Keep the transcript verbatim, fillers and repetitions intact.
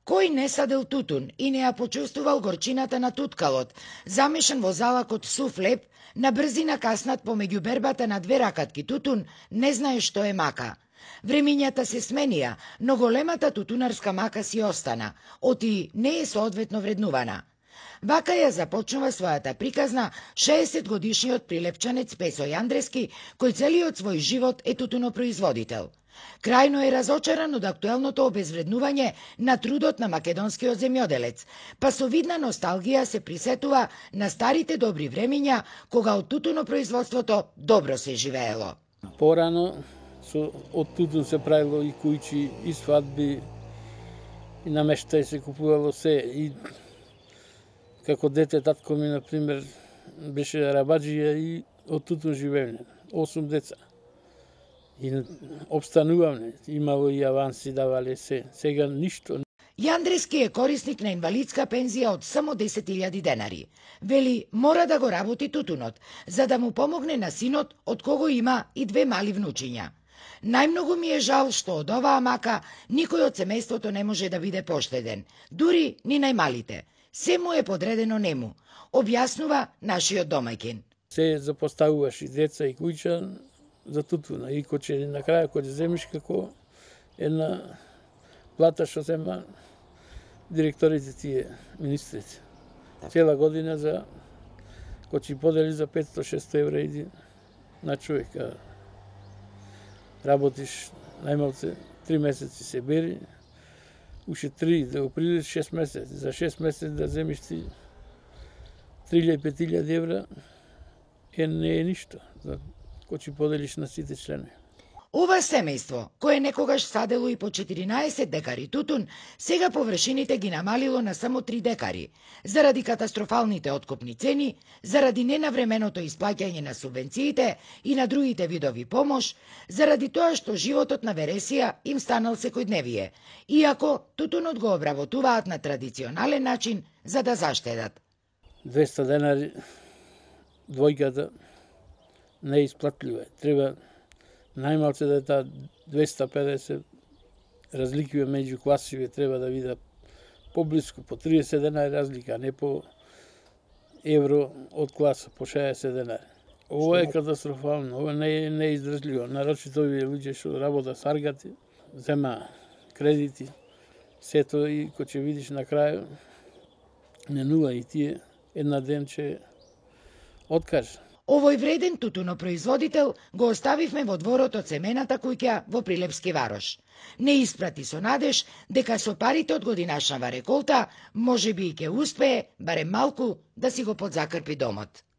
Кој не садел тутун и не ја почувствувал горчината на туткалот, замешан во залакот сув леп, на брзина каснат помеѓу бербата на две ракатки тутун, не знае што е мака. Времињата се сменија, но големата тутунарска мака си остана, оти не е соодветно вреднувана. Вака ја започнува својата приказна шеесет годишниот прилепчанец Песо Јандрески, кој целиот свој живот е тутунопроизводител. Крајно е разочаран од актуелното обезвреднување на трудот на македонскиот земјоделец, па со видна носталгија се присетува на старите добри времиња, кога од тутунопроизводството добро се живеело. Порано со, од тутун се правило и кујчи, и свадби, и намештај се купувало се. И како дете татко ми, например, беше рабаджија и од тутун живеење. Осум деца. И обстануваме, имало и аванси, давале се. Сега ништо. Јандрески е корисник на инвалидска пензија од само десет илјади денари. Вели, мора да го работи тутунот, за да му помогне на синот, од кого има и две мали внучиња. Најмногу ми е жал што од оваа мака никој од семејството не може да биде поштеден, дури ни најмалите. Се му е подредено нему, објаснува нашиот домаќин. Се запоставуваш и деца и куќа за тутуна, и кој на крај кој земиш како една плата што зема директорите тие министрите. Цела година за кој ќе подели за петсто-шесто евра иди на човека. Работиш најмалце три месеци се бери, уште три да го придеш шест месеци, за шест месеци да земиш ти три илјади пет илјади евра е не е ништо, за кој ќе поделиш на сите членови. Ова семејство, кое некогаш садело и по четиринаесет декари тутун, сега површините ги намалило на само три декари, заради катастрофалните откупни цени, заради ненавременото исплаќање на субвенциите и на другите видови помош, заради тоа што животот на Вересија им станал секојдневие, иако тутунот го обработуваат на традиционален начин за да заштедат. двеста денари двојката не е исплатлива. Треба најмалце да е таа двеста педесет, разликиве меѓу класиве треба да видат поблиску, по триесет денари разлика, а не по евро од класа, по шеесет денари. Ова е катастрофално, ова не е, не е издржливо. Нарочито овие луѓе што работат с аргати, зема кредити, сето и кој ќе видиш на крај, не нула и тие една ден ќе откаже. Овој вреден тутунопроизводител го оставивме во дворот од семената куќа во Прилепски Варош. Не испрати со надеж дека со парите од годинашнава реколта може би и ќе успее барем малку да си го подзакрпи домот.